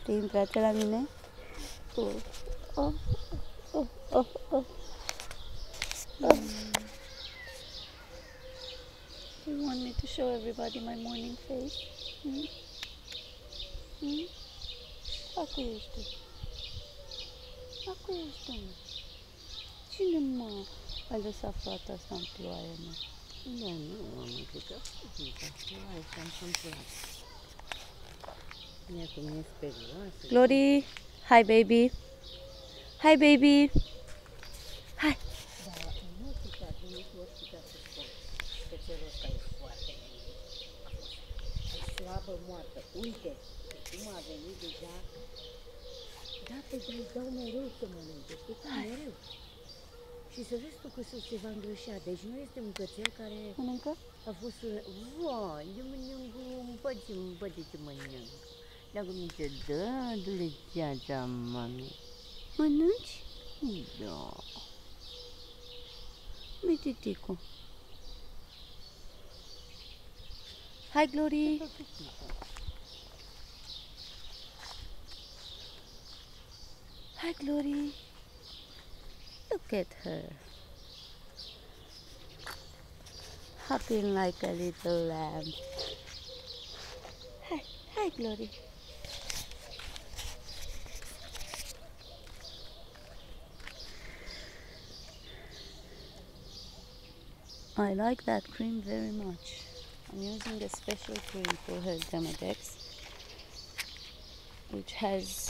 Te intrați la mine? Oh, oh, oh, oh, oh. You want me to show everybody my morning face? Hmm? Hmm? Acu ești tu. Acu ești tu. Cine mă a lăsat fata asta în ploaie, mă? Da, nu, mamă, cred că ploaie s-a întâmplat. Ia cum e sperioasă. Glory, hi baby. Hi baby. Hai. Da, nu știu ce a venit, nu știu ce a să spun. Cățelul ăsta e foarte slabă, moartă. Uite, cum a venit deja. Da, pe îi dau mereu să mănânce, știi cum, mereu. Și să vezi tu că se va îngrășa. Deci nu este un cățel care Mănâncă? a fost... Vai, eu mănânc, îmi băte ce mănânc. Dacă mi se dă, dulețeața, mami. Mănânci? Da. Uite, Ticu. Hi, Glory. Hi, Glory. Look at her. Hopping like a little lamb. Hi, hi, Glory. I like that cream very much. I'm using a special cream for her Demodex, which has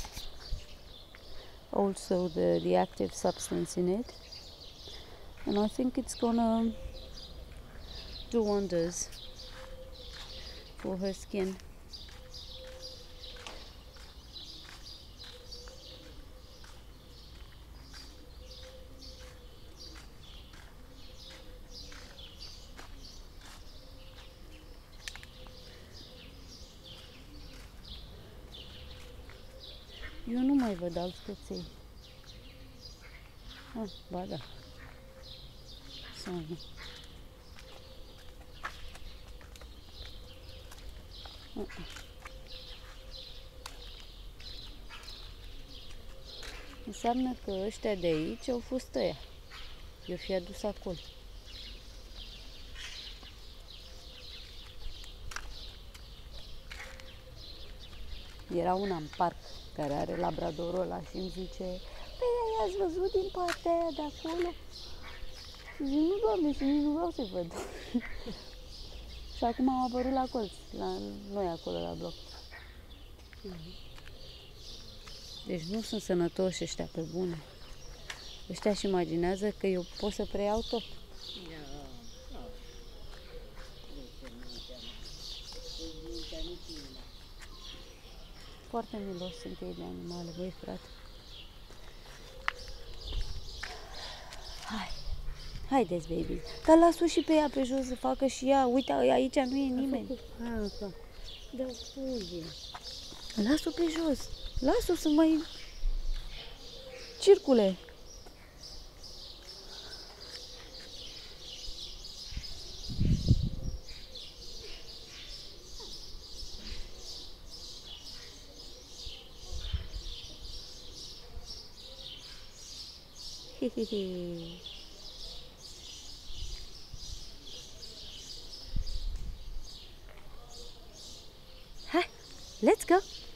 also the active substance in it, and I think it's gonna do wonders for her skin. Eu nu mai văd alți căței. Ah, ba da. Sau nu. Înseamnă că ăștia de aici au fost ăia. Eu fi adus acolo. Era una în parc care are labradorul ăla și îmi zice: păi, i-ați văzut din partea aia de acolo? Și zic: nu, Doamne, și nici nu vreau să-i văd. Și acum am apărut la colț, la noi acolo la bloc. Deci nu sunt sănătoși ăștia pe bune. Ăștia își imaginează că eu pot să preiau tot. Foarte milos sunt ei de animale, băi, frate. Hai, haideți, baby. Dar las-o și pe ea pe jos să facă și ea. Uite, aici nu e nimeni. Da, fuge. Las-o pe jos. Las-o să mai circule. Hai, let's go!